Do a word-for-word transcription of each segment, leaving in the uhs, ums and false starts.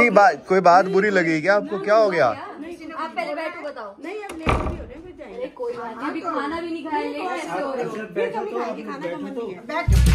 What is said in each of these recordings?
कोई बात कोई बात बुरी लगी क्या आपको? क्या हो गया? आप पहले बैठो, बताओ। नहीं अब लेट भी हो रहे हैं, जाएंगे। कोई बात नहीं, अभी खाना भी नहीं खाया, लेट कैसे हो रहे हो? बैठो तो खाना का मन नहीं है। बैठो।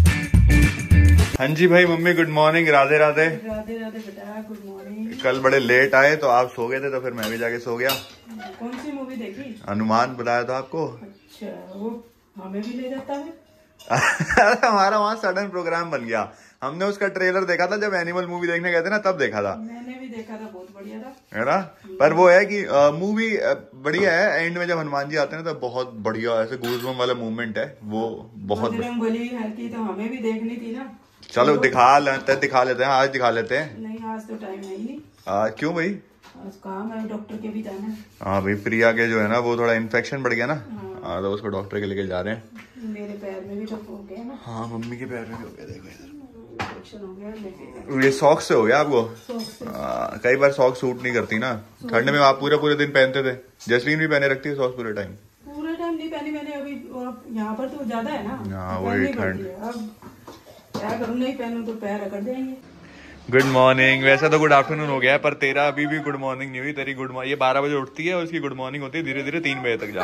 हाँ जी भाई, mummy good morning, Radhe Radhe. Radhe Radhe बेटा, गुड मॉर्निंग। कल बड़े लेट आए तो आप सो गए थे, तो फिर मैं भी जाके सो गया। कौन सी मूवी देखी? हनुमान बताया था आपको। अच्छा, वो हमें भी ले जाता है। हमारा वहाँ सडन प्रोग्राम बन गया। हमने उसका ट्रेलर देखा था जब एनिमल मूवी देखने गए थे ना, तब देखा था। मैंने भी देखा था, बहुत बढ़िया था, है ना? पर वो है कि मूवी बढ़िया है। एंड में जब हनुमान जी आते हैं तो बहुत बढ़िया ऐसे गूज़बम्प वाला मूवमेंट है वो, बहुत बजरंगबली है कि तो हमें भी देखनी थी ना। चलो दिखा लेते दिखा लेते हैं आज दिखा लेते हैं। नहीं आज तो टाइम है ही नहीं। आज क्यों भाई? आज काम है, डॉक्टर के भी जाना है। हाँ भाई, प्रिया के जो है ना वो थोड़ा इन्फेक्शन बढ़ गया ना। हाँ तो उसको डॉक्टर के लेके जा रहे हैं। मेरे पैर में भी तो हो गया ना। हाँ मम्मी के पैर में भी हो गया, देखो इधर इन्फेक्शन हो गया। ये सॉक्स से हो गया आपको? आ, कई बार सॉक्स सूट नहीं करती ना ठंड में। आप पूरे पूरे दिन पहनते थे। जैस्मीन भी पहने रखती है सॉक्स पूरे टाइम। पूरे टाइम नहीं पहनी मैंने अभी, यहाँ पर तो ज्यादा है ना। हाँ वही ठंड। अब क्या करूँ, नहीं पहनूं तो पैर अकड़ जाएंगे। Good morning. वैसे तो गुड आफ्टरनून हो गया है, पर तेरा अभी भी गुड मॉर्निंग नहीं हुई। तेरी गुड मॉर्निंग ये बारह बजे उठती है और उसकी गुड मॉर्निंग होती है धीरे धीरे तीन बजे तक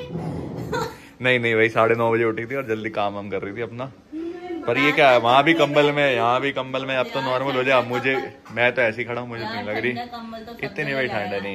जाके। नहीं नहीं भाई, साढ़े नौ बजे उठी थी और जल्दी काम वाम कर रही थी अपना। पर ये क्या है, वहाँ भी कंबल में, यहाँ भी कंबल में। अब तो नॉर्मल हो जाए। मुझे मैं तो ऐसे ही खड़ा हूँ, मुझे नहीं लग रही इतनी भाई ठंड नहीं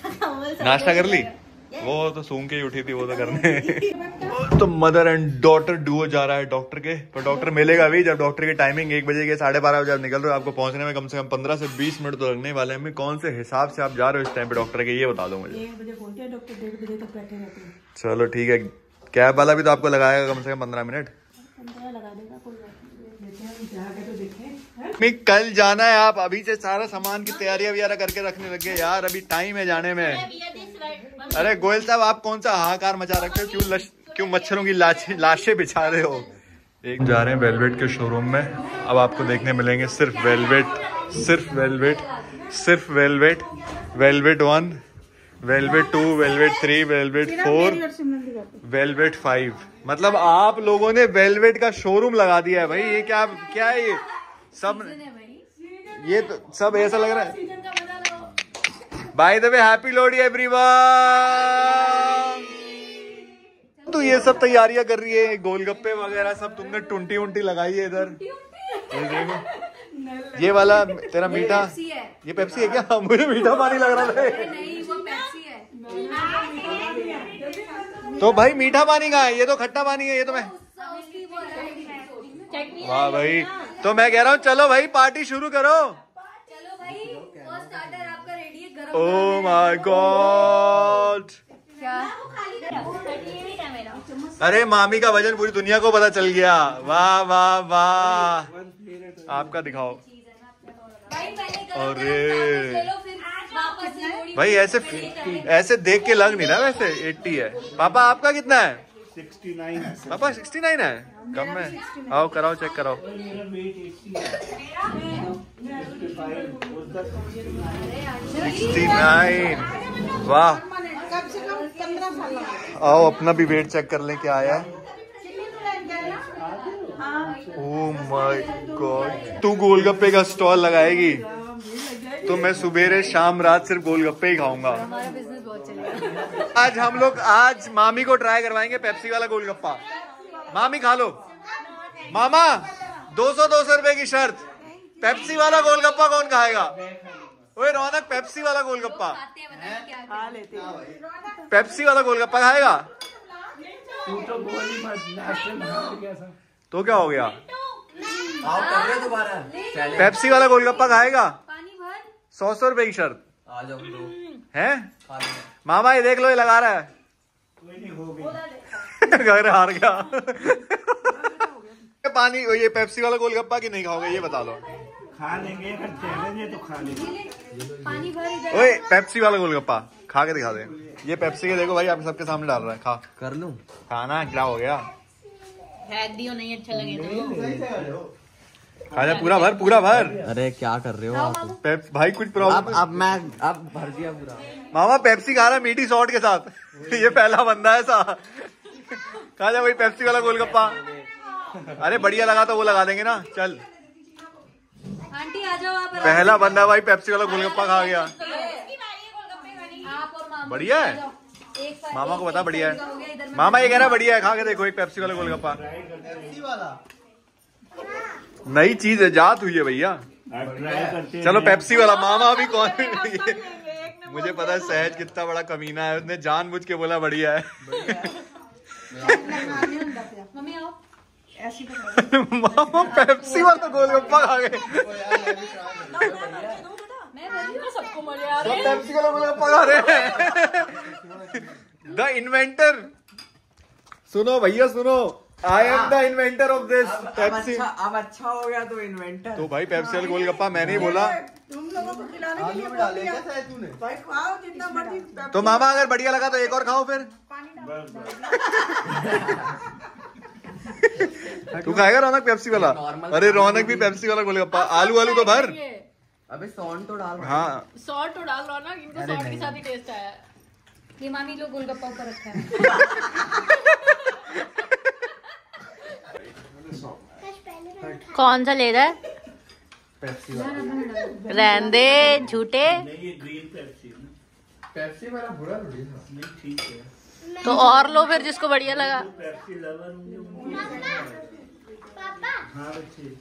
है। नाश्ता कर ली? वो तो सूंघ के ही उठी थी वो तो करने। तो मदर एंड डॉटर डुओ जा रहा है डॉक्टर के, पर डॉक्टर मिलेगा भी जब डॉक्टर की टाइमिंग एक बजे के साढ़े बारह बजे आप निकल रहे हो। आपको पहुंचने में कम से कम पंद्रह से बीस मिनट तो लगने वाले हैं। कौन से हिसाब से आप जा रहे हो इस टाइम पे डॉक्टर के, ये बता दो मुझे। एक बजे बोलते हैं डॉक्टर, डेढ़ बजे तक बैठे रहते हैं। चलो ठीक है, कैब वाला भी तो आपको लगाएगा कम से कम पंद्रह मिनट। लगा देगा, कोई बात नहीं, जाके तो देखें। मैं कल जाना है, आप अभी से सारा सामान की तैयारियां वगैरह करके रखने लगे यार। अभी टाइम है जाने में। अरे गोयल साहब, आप कौन सा हाहाकार मचा रखे हो? क्यों लश, क्यों मच्छरों की लाशें लाशें बिछा रहे हो? एक जा रहे हैं वेलवेट के शोरूम में। अब आपको देखने मिलेंगे सिर्फ वेलवेट, सिर्फ वेलवेट, सिर्फ velvet, velvet one, velvet two, velvet three, velvet four, velvet five. मतलब आप लोगों ने वेलवेट का शोरूम लगा दिया है भाई। ये क्या क्या है ये सब? ये तो सब ऐसा लग रहा है। By the way happy Lohri everyone. तो ये सब तैयारियां कर रही है, गोलगप्पे वगैरह सब तुमने टुंटी उंटी लगाई है इधर। ये देखो, ये वाला तेरा मीठा, ये पेप्सी है क्या? मुझे मीठा पानी लग रहा था। नहीं वो पेप्सी है। तो भाई मीठा पानी कहाँ है? ये तो खट्टा पानी है। ये तो मैं, वाह भाई। तो मैं कह रहा हूँ चलो भाई पार्टी शुरू करो। चलो भाई, फर्स्ट स्टार्टर आपका रेडी है, गरम। Oh my god. क्या? अरे मामी का वजन पूरी दुनिया को पता चल गया। वाह वाह वाह। आपका दिखाओ। अरे भाई ऐसे ऐसे देख के लग नहीं रहा वैसे अस्सी है। पापा आपका कितना है? उनहत्तर। पापा उनहत्तर है? कम है। आओ कराओ, चेक कराओ। उनहत्तर। वाह। आओ अपना भी वेट चेक कर लें क्या आया है। Oh my god. तू गोलगप्पे का स्टॉल लगाएगी तो मैं सुबेरे शाम रात सिर्फ गोलगप्पे ही खाऊंगा। हमारा बिजनेस बहुत चलेगा। आज हम लोग आज मामी को ट्राई करवाएंगे पेप्सी वाला गोलगप्पा। मामी खा लो। मामा दो सौ दो सौ रुपए की शर्त, पेप्सी वाला गोलगप्पा कौन खाएगा? ओए रौनक, पेप्सी वाला गोलगप्पा, पेप्सी वाला गोलगप्पा खाएगा? तो क्या हो गया? पेप्सी वाला गोलगप्पा खाएगा? सौ सौ रुपए की शर्त है। मामा ये देख लो, ये लगा रहा है। घर हार गया। पानी ये पेप्सी वाला गोलगप्पा की नहीं खाओगे ये बता लो? खा लेंगे, अगर चैलेंज है तो खा लेंगे। पानी भर इधर। ओए पेप्सी वाला गोलगप्पा खा के दिखा दे। ये पेप्सी के देखो भाई, आप सबके सामने डाल रहा है। खा कर लूं? खाना क्या हो गया? फेंक दियो, नहीं अच्छा लगे तो। खा जा, पूरा भर, पूरा भर। अरे क्या कर रहे हो आप? पेप्स भाई कुछ प्रॉब्लम? अब अब मैं अब भर दिया पूरा। मामा पेप्सी खा रहा है मीठी सॉल्ट के साथ। ये पहला बंदा है सा। खा जा भाई पेप्सी वाला गोलगप्पा। अरे बढ़िया लगा तो वो लगा देंगे ना। चल आंटी आ जाओ आप। पहला बंदा भाई पेप्सी वाला गोलगप्पा खा गया। आप और मामा बढ़िया है? एक साथ- मामा को एक- बता एक बढ़िया साथ हो गया, है। इधर में- मामा ये कह रहा है बढ़िया है, खा के देखो एक पेप्सी वाला गोलगप्पा। नई चीज है, जात हुई है भैया। ट्राई करते चलो पेप्सी वाला। मामा भी कौन ये मुझे पता है सहज कितना बड़ा कमीना है, उसने जानबूझ के बोला बढ़िया है। मम्मी आओ। ऐसी पकड़ मामा पेप्सी वाला गोलगप्पा खा गए। मैं बोली हूँ सबको मजे आ सब पेप्सी वाला गोलगप्पा खा रहे हैं। The inventor. सुनो भैया सुनो, I am the inventor of this Pepsi. अच्छा अब अच्छा हो गया तो इन्वेंटर। तो भाई पेप्सी वाला गोलगप्पा मैंने ही बोला। तुम लोगों को खिलाने के लिए बोल दिया भाई, खाओ जितना मर्जी। तो मामा अगर बढ़िया लगा तो एक और खाओ फिर। तू खाएगा रौनक पेप्सी वाला? अरे रौनक भी पेप्सी वाला गोलगप्पा। आलू आलू तो भर। अबे सॉन तो डाल। हाँ सॉल्ट तो डाल लो ना, इनको सॉल्ट के साथ ही टेस्ट आया। ये मामी लोग गोलगप्पा ऊपर रखा है। कौन सा ले रहा है? पेप्सी वाला। रहने दे झूठे। नहीं ये ग्रीन पेप्सी है ना। पेप्सी वाला बुरा थोड़ी था। नहीं ठीक है। तो और लो फिर जिसको बढ़िया लगा। पेप्सी लवर होंगे उनके। हाँ बच्चे।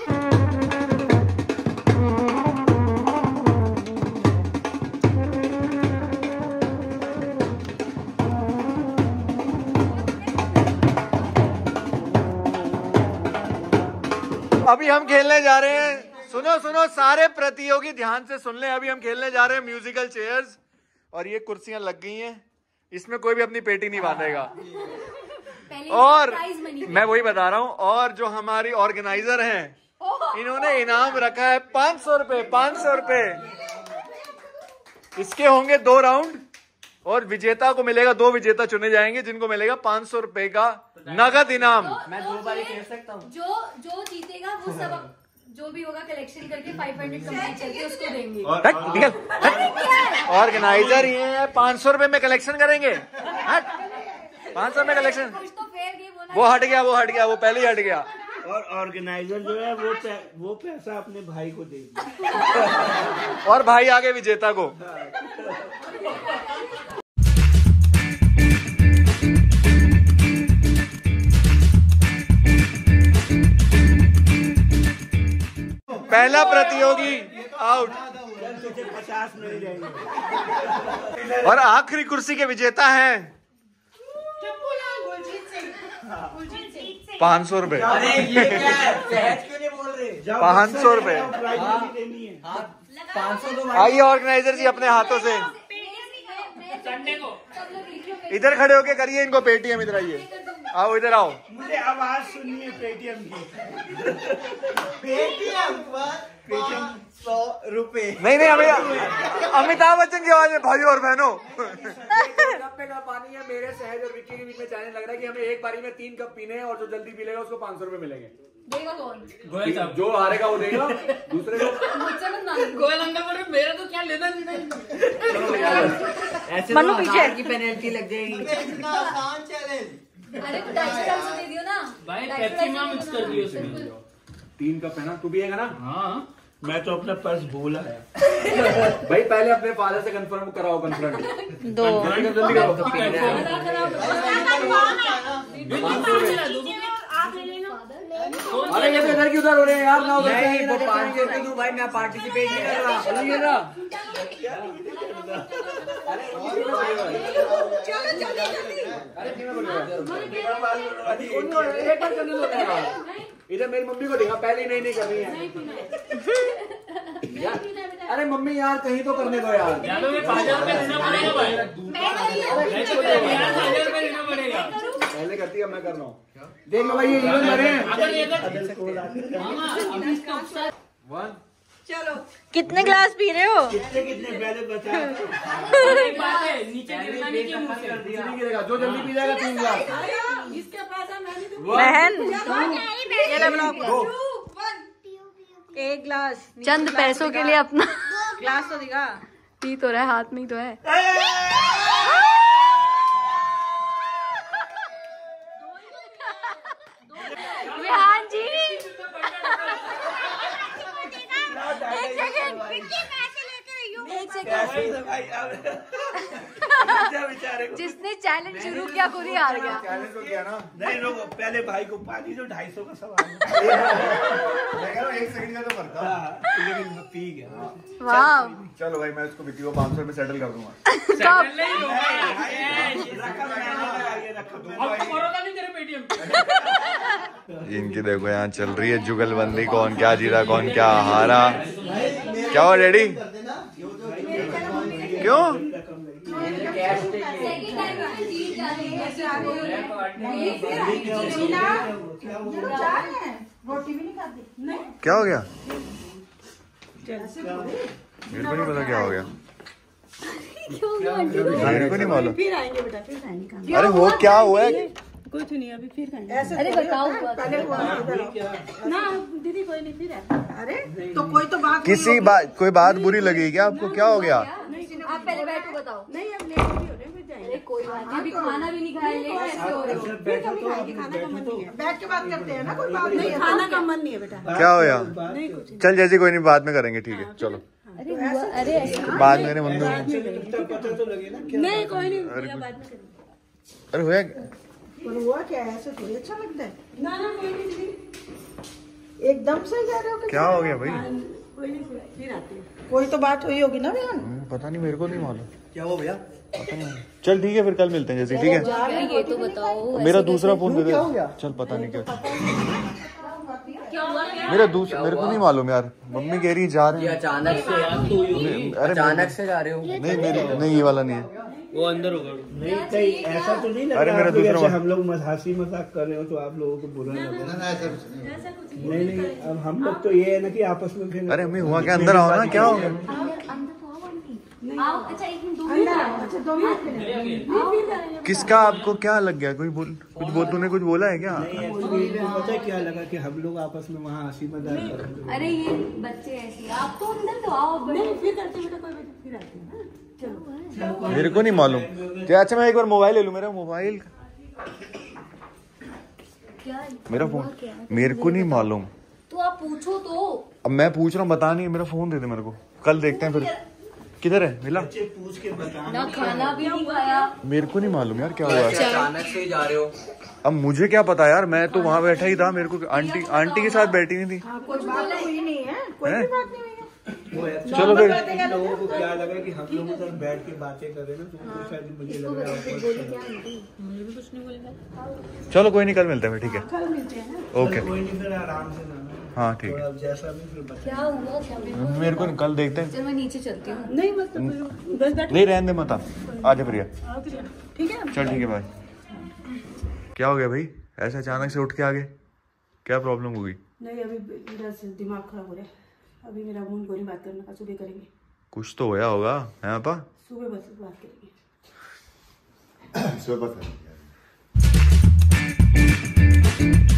अभी हम खेलने जा रहे हैं। सुनो सुनो सारे प्रतियोगी ध्यान से सुन ले। अभी हम खेलने जा रहे हैं म्यूजिकल चेयर्स, और ये कुर्सियां लग गई हैं, इसमें कोई भी अपनी पेटी नहीं बांधेगा। पहले और प्राइज मनी मैं वही बता रहा हूँ, और जो हमारी ऑर्गेनाइजर हैं इन्होंने इनाम रखा है पांच सौ रुपए। पांच सौ रुपए इसके होंगे दो राउंड, और विजेता को मिलेगा, दो विजेता चुने जाएंगे जिनको मिलेगा पांच सौ रुपए का नगद इनाम। मैं दो बार खेल सकता हूँ। जो जो जीतेगा वो सब जो भी होगा कलेक्शन करके फाइव हंड्रेड कंप्लीट करके उसको देंगे। हट, निकल। ऑर्गेनाइजर ये है, पांच सौ रुपए में कलेक्शन करेंगे। हट, पांच सौ में कलेक्शन। कुछ तो फेयर गेम होना। वो हट गया, वो हट गया, वो पहले ही हट गया। और ऑर्गेनाइजर जो है वो पै, वो पैसा अपने भाई को देगा। और भाई आगे विजेता को। पहला प्रतियोगी आउट। पचास मिल जाएंगे। और आखिरी कुर्सी के विजेता हैं पाँच सौ रुपए। अरे ये क्या है? सहज क्यों नहीं बोल रहे? पाँच सौ रुपए। प्राइज मनी देनी है। हाँ पाँच सौ तो आइए ऑर्गेनाइजर जी अपने हाथों से इधर खड़े होके करिए इनको पेटीएम। इधर आइए, आओ इधर आओ। मुझे आवाज सुननी है पेटीएम की। पेटीएम सौ रुपए। नहीं नहीं अमिताभ अमिताभ बच्चन की आवाज में भाई और बहनों। कप का पानी है मेरे सहज और विक्की के बीच में चैलेंज लग रहा है कि हमें एक बारी में तीन कप पीने हैं, और जो जल्दी पी लेगा उसको पाँच सौ रुपए मिलेंगे। देगा कौन? गोयल साहब जो हारेगा वो देगा, दूसरे को मुझसे मत मांगो। गोयल अंकल बोल रहे मेरा तो क्या लेना देना। ऐसे तो हजार की पेनल्टी लग जाएगी। अरे तो ढाई सौ ढाई सौ दे दियो ना भाई, ढाई सौ, पेप्सी में ढाई सौ मिक्स कर दियो उसमें। बिल्कुल। तीन कप है ना, तू पिएगा ना? हाँ मैं तो अपना पर्स भूल आया। भाई पहले अपने फादर से कंफर्म कराओ। कंफर्म दो जल्दी करो। अरे ये तो इधर की उधर हो रहे हैं यार। ना नहीं वो पाँच सौ रुपए दूं भाई, मैं पार्टिसिपेट नहीं कर रहा। चलो ये ना। एक बार करने दो यार। इधर मेरी मम्मी को देखा, पहले नहीं नहीं करनी है यार। अरे मम्मी यार कहीं तो करने दो यार। पहले करती है, मैं कर रहा हूँ। देख लो भाई ये इवन बने हैं। वन चलो कितने ग्लास पी रहे हो? कितने कितने पहले बता। नहीं गिरेगा, जो जल्दी पी जाएगा तीन गिलास। इसके पास है, मैं नहीं दूंगी। बहन ये ले ब्लॉक। Two, one. एक ग्लास चंद पैसों के लिए अपना ग्लास तो दिखा। पी तो रहा है, हाथ में ही तो है। विहान जी से क्या जिसने चैलेंज शुरू किया खुद ही हार गया। चैलेंज तो किया ना। नहीं लोग पहले भाई को पानी जो ढाई सौ का सवाल एक सेकंड का तो करता। लेकिन पी गया। वाह चलो भाई मैं उसको बिकी को पाँच सौ में सेटल कर दूंगा। इनकी देखो यहाँ चल रही है जुगलबंदी, कौन क्या जीता कौन क्या हारा। क्या हुआ डैडी? क्यों? क्या हो गया? मेरे को नहीं पता क्या हो गया। मेरे को नहीं मालूम। फिर आएंगे बेटा, फिर आएंगे। अरे वो क्या हुआ है? कुछ नहीं, अभी फिर खाएंगे। अरे बताओ पहले हुआ ना दीदी, कोई नहीं फिर। अरे तो कोई तो बात किसी बात कोई बात बुरी लगी क्या आपको? क्या हो गया? आप पहले बैठो बताओ। नहीं, अब लेट भी हो रहे हैं, फिर जाएंगे। अरे कोई बात नहीं, अभी खाना भी नहीं खाया, लेट कैसे हो रहे हो? फिर कभी खाएंगे, खाना का मन नहीं है। बैठ के बात करते हैं ना, कोई बात नहीं है। खाना का मन नहीं है बेटा। क्या हो गया? नहीं कुछ। चल जैसे कोई नहीं, बाद में करेंगे ठीक है। चलो अरे हुआ, अरे ऐसे बाद मेरे मम्मी। पता तो लगे ना क्या। नहीं कोई नहीं, बाद में करेंगे। अरे हुआ पर हुआ क्या है? ऐसे थोड़ी अच्छा लगता है। ना ना कोई नहीं दीदी, एकदम से जा रहे हो कि क्या हो गया भाई? कोई नहीं, फिर आते हैं। कोई तो बात हुई होगी ना बहन। पता नहीं, मेरे को नहीं मालूम। क्या हो भैया? चल ठीक है फिर कल मिलते हैं जैसे, ठीक है? ये तो बताओ मेरा दूसरा फोन दे दे। चल पता नहीं क्या मेरा दूसरा, मेरे को नहीं मालूम यार। मम्मी कह रही जा रहे हैं। अचानक से अरे अचानक से जा रहे हो? नहीं मेरी नहीं, ये वाला नहीं है। वो अंदर होगा। नहीं कहीं ऐसा तो नहीं लग अरे रहा मेरा आपको दूसरा जैसे वाला। हम लोग हंसी मजाक कर रहे हो तो आप लोगों को बुरा लग रहा है? नहीं नहीं, अब हम लोग तो ये है ना कि आपस में फिर। अरे अम्मी हुआ क्या? अंदर आओ ना, क्या हो गया? आओ, अच्छा एक मिनट, दो मिनट आओ। अच्छा दो मिनट के लिए। किसका आपको क्या लग गया? कोई बोल कुछ बोल, तूने कुछ बोला है क्या? नहीं एक्चुअली पता है क्या लगा कि हम लोग आपस में वहाँ हंसी मजाक कर रहे थे। अरे ये बच्चे ऐसे, आप तो अंदर तो आओ। नहीं फिर करते बेटा, कोई बात नहीं, फिर आते हैं ना। चलो मेरे को नहीं मालूम। क्या? अच्छा मैं एक बार मोबाइल ले लूं। मेरा मोबाइल, क्या मेरा फोन मेरे को नहीं मालूम। तो आप पूछो तो। अब मैं पूछ रहा हूँ, बता नहीं। मेरा फोन दे दे मेरे को, कल देखते हैं फिर। किधर है? मिला? बच्चे पूछ के बताना। ना खाना भी नहीं खाया। मेरे को नहीं मालूम यार क्या हुआ। अचानक से जा रहे हो? अब मुझे क्या पता यार, मैं तो वहाँ बैठा ही था। मेरे को आंटी आंटी के साथ बैठी नहीं थी। कोई बात हुई नहीं है, कोई भी बात नहीं हुई है। वो actually चलो फिर। इन लोगों को क्या लगा कि हम लोग उधर बैठ के बातें कर रहे हैं ना, तो उनको शायद मुझे लग रहा है। चलो कोई नहीं, कल मिलते हैं ठीक है? कल मिलते हैं ना। ओके कोई नहीं, फिर आराम से ना। हाँ ठीक और है। अब जैसा भी फिर बता। क्या हुआ? क्या मेरे मेरे को कल देखते हैं। चल मैं नीचे चलती हूँ। नहीं मत तो फिर बस बैठ। नहीं रहने दे मत, आ आजा प्रिया। ठीक है। चल ठीक है भाई। क्या हो गया भाई? ऐसा अचानक से उठ के आ गए? क्या प्रॉब्लम होगी? नहीं अभी मेरा दिमाग खराब हो रहा है। अभी मेरा मूड को नहीं बात करने का, सुबह करेंगे। कुछ तो होया होगा है पापा? सुबह बस बात करेंगे। सुबह पता